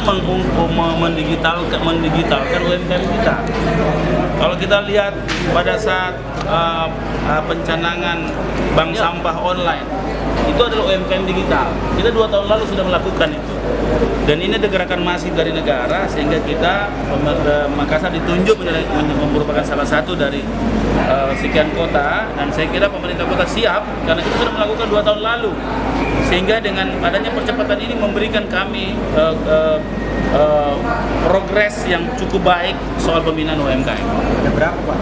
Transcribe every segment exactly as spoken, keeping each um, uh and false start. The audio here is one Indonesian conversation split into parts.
meng mendigitalkan, mendigitalkan U M K M kita. Kalau kita lihat pada saat uh, uh, pencanangan bank sampah online, itu adalah U M K M digital. Kita dua tahun lalu sudah melakukan itu. Dan ini ada gerakan masif dari negara, sehingga kita, Makassar ditunjuk merupakan salah satu dari uh, sekian kota, dan saya kira pemerintah kota siap, karena kita sudah melakukan dua tahun lalu. Sehingga dengan adanya percepatan ini memberikan kami uh, uh, uh, progres yang cukup baik soal pembinaan U M K M. Ada berapa Pak?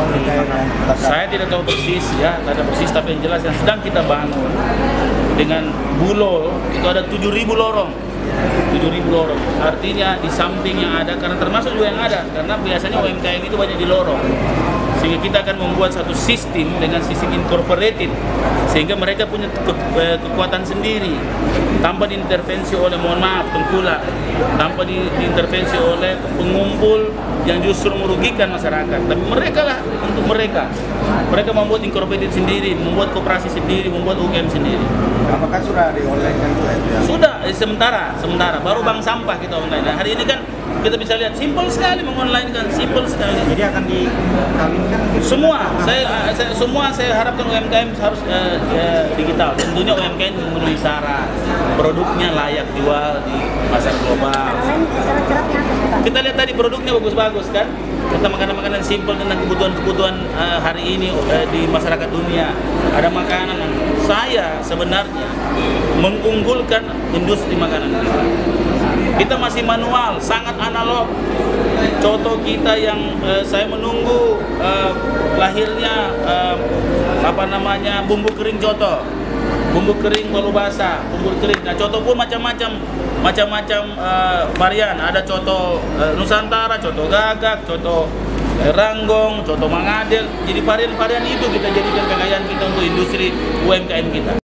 Saya tidak tahu persis ya, tidak ada persis, tapi yang jelas yang sedang kita bangun dengan Bulo itu ada tujuh ribu lorong. tujuh ribu lorong, artinya di samping yang ada, karena termasuk juga yang ada, karena biasanya U M K M itu banyak di lorong, sehingga kita akan membuat satu sistem dengan sistem incorporated, sehingga mereka punya ke, ke, kekuatan sendiri tanpa diintervensi oleh, mohon maaf, tengkulak, tanpa di, diintervensi oleh pengumpul yang justru merugikan masyarakat. Tapi mereka lah, untuk mereka mereka membuat incorporated sendiri, membuat koperasi sendiri, membuat U K M sendiri. Apakah sudah di online kan juga itu ya? Sudah, eh, sementara, sementara. Baru bank sampah kita online. Nah, hari ini kan kita bisa lihat simpel sekali mengonline kan, simpel sekali. Jadi akan dikawinkan? Semua, saya, saya semua saya harapkan U M K M harus uh, uh, digital. Tentunya U M K M memenuhi syarat, produknya layak jual di pasar global. Kita lihat tadi produknya bagus-bagus kan. Kita makanan-makanan simpel tentang kebutuhan-kebutuhan uh, hari ini uh, di masyarakat dunia. Ada makanan. Saya sebenarnya mengunggulkan industri makanan kita. Kita masih manual, sangat analog. Contoh kita yang uh, saya menunggu uh, lahirnya uh, apa namanya bumbu kering coto, bumbu kering palu basah, bumbu kering. Nah, coto pun macam-macam, macam-macam uh, varian. Ada coto uh, Nusantara, coto gagak, coto uh, ranggong, coto mangadel. Jadi varian-varian itu kita jadikan kekayaan kita untuk industri U M K M kita.